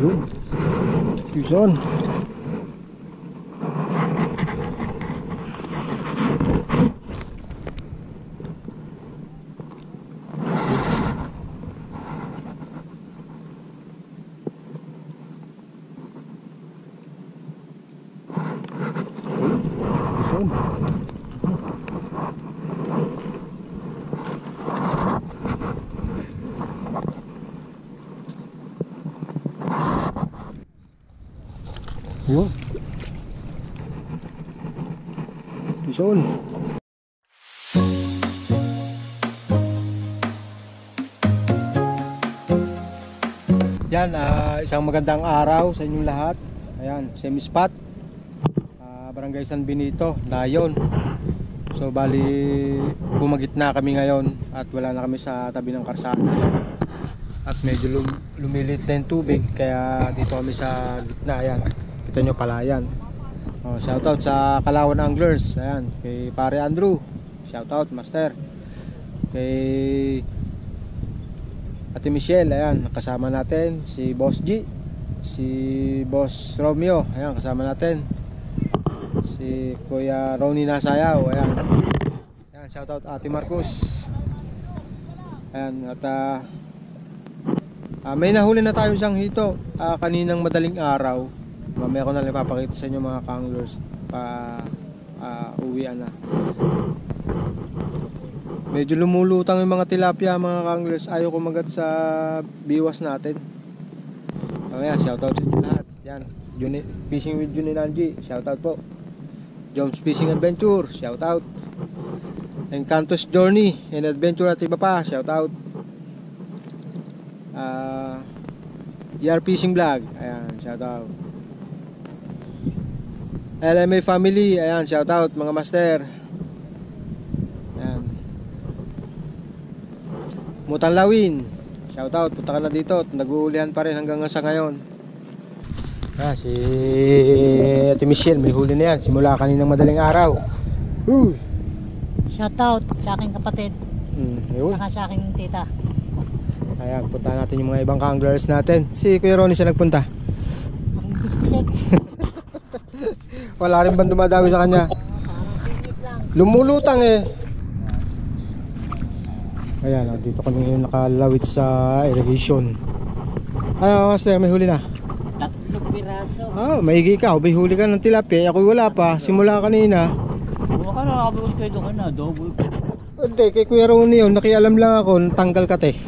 Yun. Yun. Yun. Bison. Yan, isang magandang araw sa inyong lahat. Ayan, semi-spot, Barangay San Benito, Layon. So bali, bumagitna kami ngayon at wala na kami sa tabi ng karsada. At medyo lumilit na yung tubig, kaya dito kami sa gitna. Ayan, kita nyo palayan. Shoutout sa Kalawan Anglers. Ayan, kay Pare Andrew, shoutout master. Kay Ate Michelle, ayan, kasama natin si Boss G, si Boss Romeo, ayan, kasama natin si Kuya Ronnie Nasayaw, ayan. Ayan, shoutout Ate Marcos. Ayan, at may nahuli na tayo siyang hito kaninang madaling araw. Mamaya ko na lang ipapakita sa inyo mga kanglers uwian na. Medyo lumulutang yung mga tilapia mga kanglers. Ayaw kumagat sa biwas natin. Ayan, shoutout sa inyo lahat. Yan, Fishing with Juninanji, shoutout po. Jones Fishing Adventure, shoutout. Encantos Journey and Adventure at iba pa, shoutout. ER Fishing Vlog, ayan, shoutout. LMA Family, ayan, shoutout mga master. Ayan. Mutang Lawin, shoutout, punta ka na dito. Nag-uulihan pa rin hanggang sa ngayon. Si Ate Michelle, may huli na yan simula kaninang madaling araw. Shoutout sa aking kapatid, saka sa aking tita. Ayan, punta natin yung mga ibang kanglers natin. Si Kuya Ronnie, siya nagpunta. Wala rin bang dumadawi sa kanya? Lumulutang eh. Ayan, dito kami ngayon nakalawit sa irrigation. Ano master, may huli na? 3 piraso. Maigi ka, may huli ka ng tilapia. Ako wala pa, simula kanina. Baka nakakabiwas kayo doon na, double. Hindi, kay Kuya Ronnie yun, nakialam lang ako, tanggal ka te.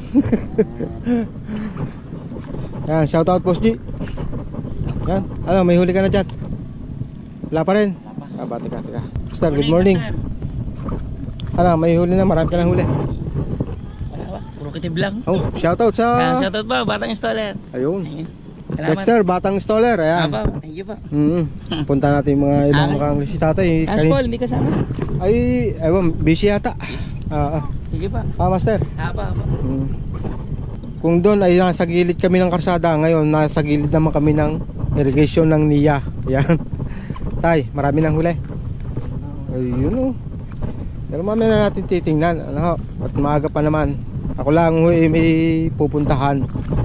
Yan, shoutout Boss G. Yan, ano, may huli ka na dyan? Wala pa rin? Teka. Master, good morning. Ano, may huli na, marami ka na huli. Puro kitib lang. Shoutout sa... Shoutout pa, Batang Installer. Ayun. Dexter, Batang Installer, ayan. Thank you pa. Punta natin yung mga ibang kanglers. Si tatay Paul, hindi kasama. ay, ewan, busy yata. Sige pa. Master. Haba. Kung doon ay nasa gilid kami ng karsada, ngayon nasa gilid naman kami ng irrigation ng NIA. Ayan. Tay, marami nang huli. Ayun Pero mamaya na natin titingnan. Ano, at maaga pa naman. Ako lang may pupuntahan.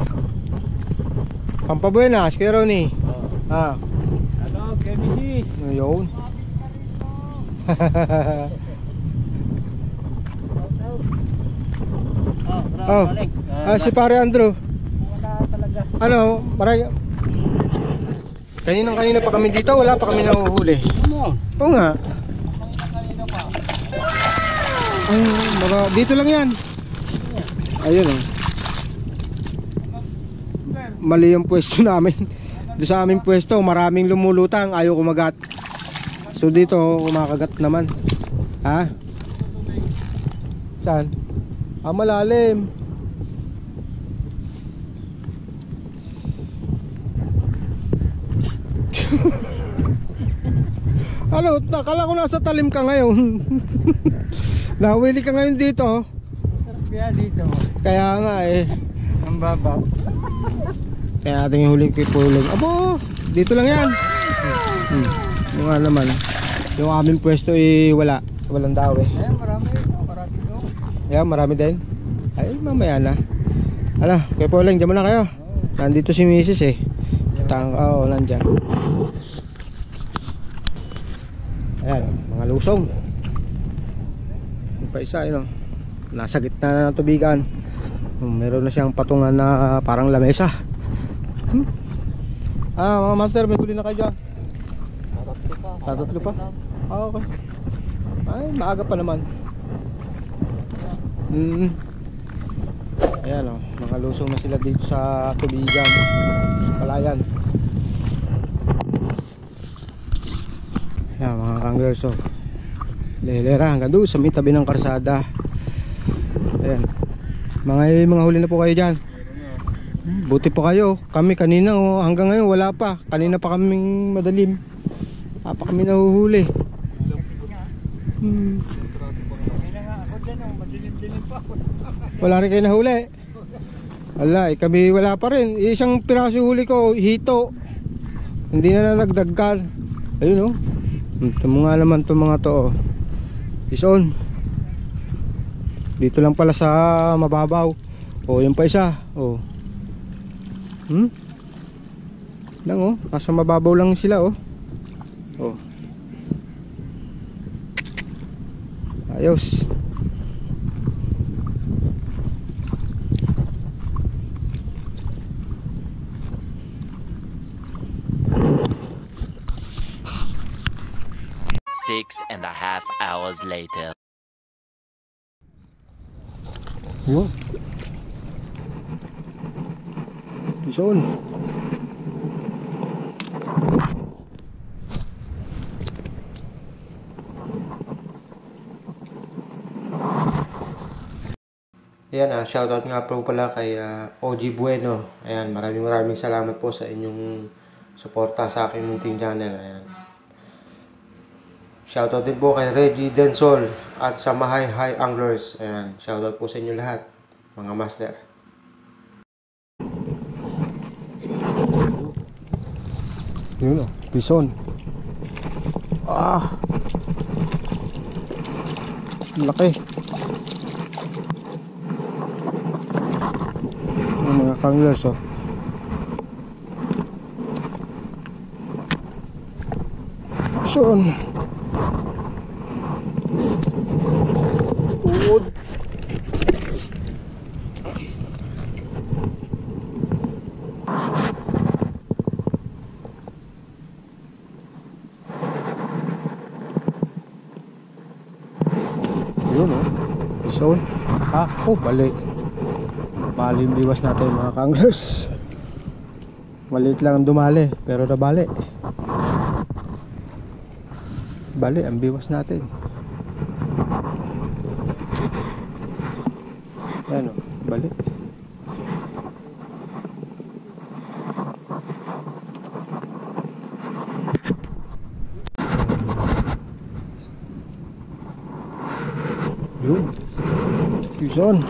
Pampabuenas, Kuya Ronnie. Ano, kay Mrs. Ayun. Si Pare Andrew. Ano, marami. Kanina pa kami dito, wala pa kami nahuhuli. Oo nga. Dito lang yan. Ayun Mali yung pwesto namin. Doon sa aming pwesto, maraming lumulutang, ayaw kumagat. So dito, kumakagat naman. Saan? Malalim. Ano, akala ko nasa talim ka ngayon. Nawili ka ngayon dito. Sarap kaya dito. Kaya nga ang baba. Kaya ating huling pipuling. Abo, dito lang yan. Yung nga naman, yung aming pwesto walang daw Marami dito. Yeah, marami din. Ay, mamaya na. Kay Pauling, diyan muna kayo. Nandito si Mrs. Oo, nandyan. Ayan, mga lusong. Yung pa isa, yun, nasa gitna ng tubigan. Meron na siyang patungan na parang lamesa. Mga master, may huli na kayo dyan. Tatatlo pa? Okay. Ay, maaga pa naman. Ayan, mga lusong na sila dito sa tubigan, sa palayan. Ayan, mga kanglers, lelera hanggang doon sa may tabi ng karsada. Ayan, mga huli na po kayo dyan. Buti po kayo. Kami kanina, hanggang ngayon wala pa. Kanina pa kaming madalim. Pa kami nahuhuli. Wala rin kayo nahuli. Wala, kami wala pa rin. Isang piraso huli ko, hito. Hindi na nagdagkan. Ayun, ito nga naman itong mga to. Ison. Dito lang pala sa mababaw. Yung pa isa. Lang, nasa mababaw lang sila. Ayos. Six and a half hours later. Yun. Ison. Ayan, shoutout nga po pala kay OG Bueno. Ayan, maraming salamat po sa inyong suporta sa aking munting channel. Ayan. Shoutout din po kay Reggie Densol at sa Mahay High Anglers. Ayan, shoutout po sa inyo lahat, mga master. Yun, bison. Laki. Mga kanglers, bison. Uod. Yun, bison. Balik. Bali yung biwas natin, mga kanglers. Maliit lang ang dumali, pero nabali. Bali ang biwas natin. Ayan, bali. Yun, bison.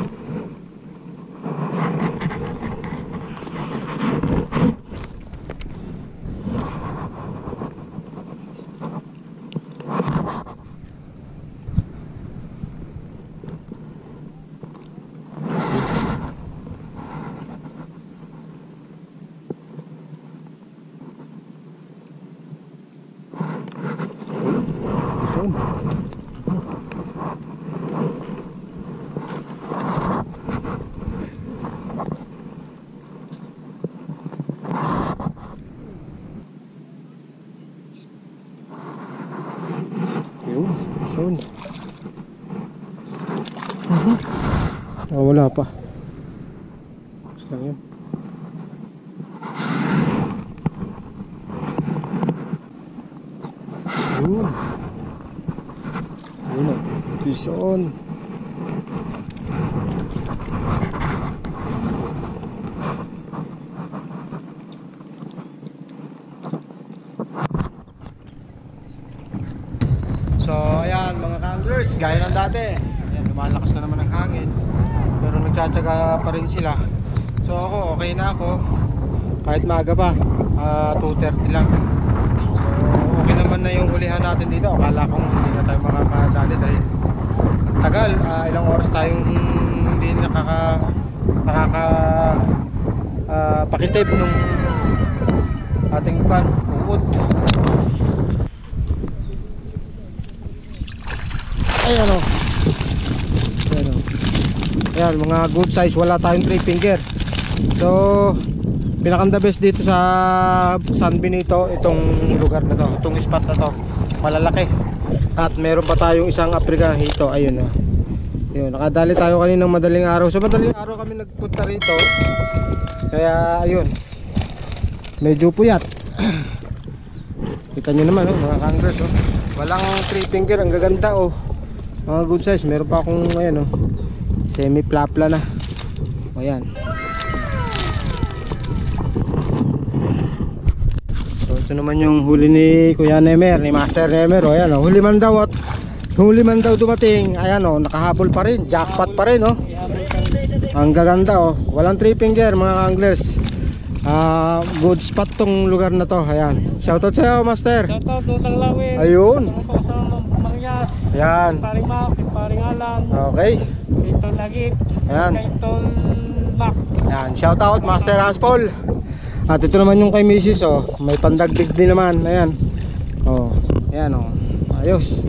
Bison. Wala pa. Mas lang yun. Yun. Yun, bison. So ayan mga kanglers, gaya ng dati. Ayan, lumalakas na naman ang hangin, pero nagtsatsaga pa rin sila. So ako, okay na ako. Kahit maaga pa, 2:30 lang. So okay naman na yung hulihan natin dito. Akala kong hindi na tayo makakadali dahil tagal. Ilang oras tayong hindi pakitip nung ating uod. Ayan o. Ayan o. Ayan, mga good size, wala tayong 3 finger. So pinakang the best dito sa San Benito, itong lugar na to, itong spot na to, malalaki. At meron pa tayong isang African hito. Ayun o. Ayun, nakadali tayo kaninang madaling araw. So madaling araw kami nagpunta rito. Kaya ayun, medyo puyat. Kita nyo naman mga kanglers oh. Walang 3 finger, ang gaganda oh. Mga good size, meron pa akong ayan oh, semi plapla na. O yan. So ito naman yung huli ni Kuya Nemer, ni Master Nemer. O ayan oh, huli man daw dumating. Ayan oh, nakahabol pa rin, jackpot pa rin oh. Ang gaganda oh. Walang 3 finger mga anglers. Good spot tong lugar na to. Ayan. Shoutout sa'yo Master. Shoutout Dutang Lawin. Ayun. Mangyas. Ayan. Paring Mac, paring Alan. Okay. Ito Lagip. Ayan. Ito Mac. Ayan. Shoutout Master Haspol. At ito naman yung kay Mrs. Oh. May pandagdig din naman. Ayan. Oh. Ayan oh. Ayos.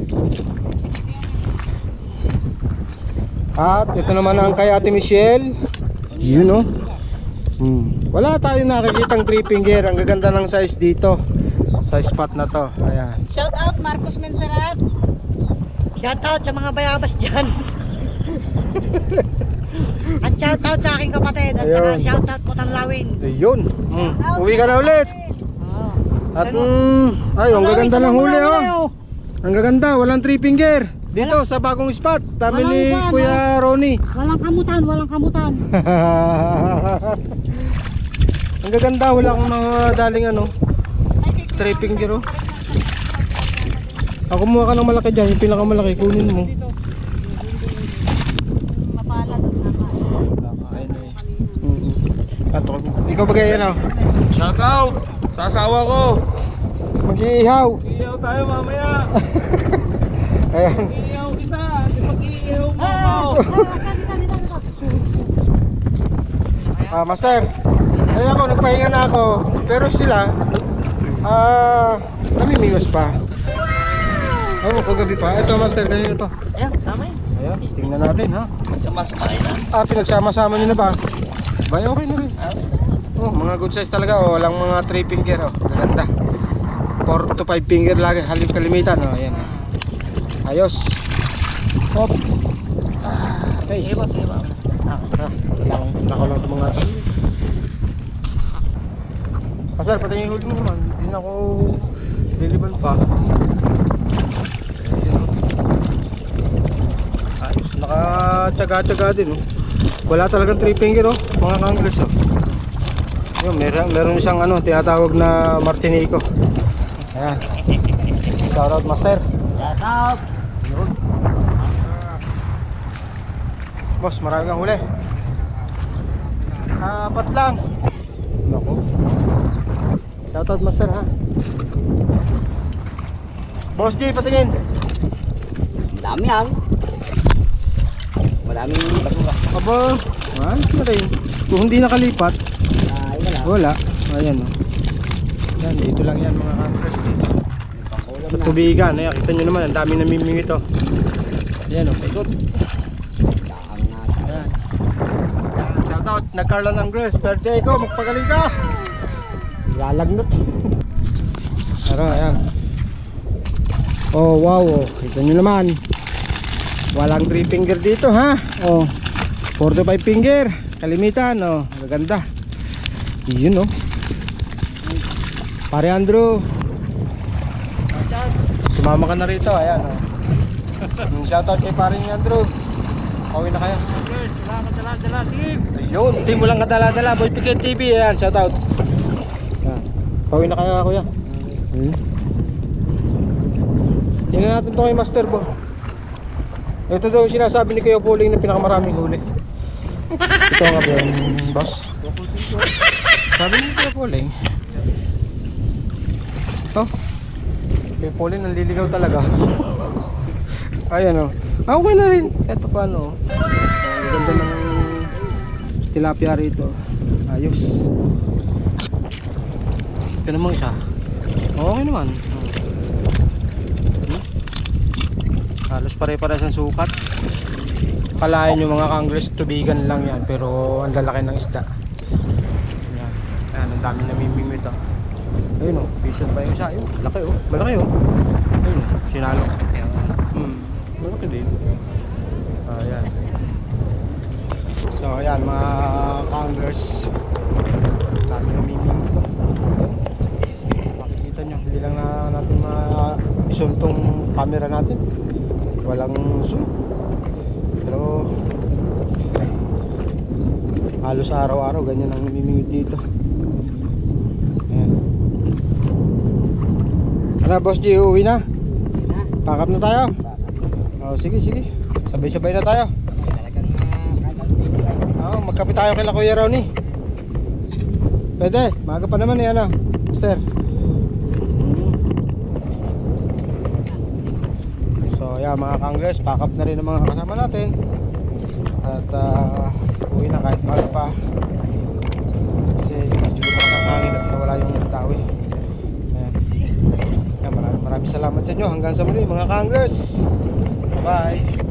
At ito naman ang kay Ate Michelle. Yun oh. Wala tayong nakikitang 3 finger. Ang gaganda ng size dito sa spot na to. Ayan. Shout out Marcos Mensarat. Shout out sa mga bayabas dyan. At shout out sa aking kapatid. At saka Ayun. shout out Putang Lawin. Ayun. Uwi ka na ulit. At ay, ang gaganda ng huli oh. Ang gaganda, walang 3 finger. Dito sa bagong spot. Dami Walang ni ban, Kuya Ronnie. Walang kamutan, walang kamutan. Ang gaganda, wala akong daling ano 3 finger oh. Ako kumuha ka ng malaki dyan, yung pinakamalaki, kunin mo. Ikaw ba ganyan oh? Shoutout sa asawa ko. Mag-iihaw. Iiyaw tayo mamaya. Ayan. Iiyaw kita. Di mag-iiyaw mo ako. Master, ay ako nagpahinga na ako. Pero sila namimiwas pa. Oo, kagabi pa. Ito Master, ganyan ito. Ayan, sama yun. Ayan, tingnan natin ha. Sama-sama na. Pinagsama-sama nyo na ba? Bay, okay na rin. Oh, mga good size talaga oh. Walang mga 3 finger oh. Ganda. 4 to 5 finger lagi, halip kalimitan oh. Ayan. Ayos. Hop. Okay. Sige ba? Nako lang itong mga ito. Pasar, pati yung huli mo naman. Hindi na ako liliban pa. Ayos. Naka-tsaga-tsaga din oh. Wala talagang 3 finger oh. Mga kanglers oh. Yun, meron siyang ano, tinatawag na Martinico. Ayan. Shoutout Master. Shout out. Yun. Boss, marami kang huli. 4 lang. Nako. Shoutout Master ha. Boss G, patingin. Dami yan. Maraming basura. Aba, na rin. Kung hindi nakalipat, wala. Ayan oh. Yan, dito lang yan mga kanglers dito. Sa tubigan, ayan, kita nyo naman, ang dami namimingit oh. Ayan oh, ikot. Ayan. Shoutout, nag-Carlan Anglers, birthday ko, magpagaling ka. Lalagnot. Pero ayan. Oh wow oh, kita nyo naman. Walang 3 finger dito ha. Oh, 4 to 5 finger. Kalimitan oh, maganda. Yun oh. Pare Andrew, sumama ka na rito, ayan oh. Shoutout kay pare Andrew. Pauwi na kayo. Yes, salamat dala team. Ayun, team mo lang kadala-dala, Boy Piquet TV, ayan, shoutout. Ayan. Pauwi na kayo kuya. Tingnan natin to kay Master Bo. Ito daw sinasabi ni Kuya Puling na pinakamaraming huli. Ito nga ba yung boss? Sabi ni Kuya Puling. Ito. Kuya Puling nanliligaw talaga. Ayan o. Okay na rin. Ito paano. Ang ganda ng tilapia rito. Ayos. Ito namang isa. Okay naman. Halos pare-pares ang sukat. Kalahin yung mga kanggres, tubigan lang yan, pero ang lalaki ng isda. Yan. Ayan, ang dami namimingwit ah. Ayun o, pisan pa yung isa. Ayun, laki o, malaki o. Ayun, sinalo. Malaki din. Ayan. So ayan mga kanglers, dami namimingwit o. Makikita nyo, hindi lang na natin ma-zoom tong camera natin. Walang zoom. Pero halos araw-araw ganyan ang namimingwit dito. Ayan. Ano boss G, uuwi na? Pack up na tayo? Oh, sige. Sabay-sabay na tayo. Magkape tayo kay Kuya Ronnie. Pwede, maaga pa naman eh, ano, Mister. So yeah mga kanglers, pack up na rin ang mga kasama natin. At uwi na kahit maaga pa. Kasi medyo lupa ng hangin at nawala yung tao eh. Ayan. Maraming salamat sa inyo. Hanggang sa muli mga kanglers. Bye bye.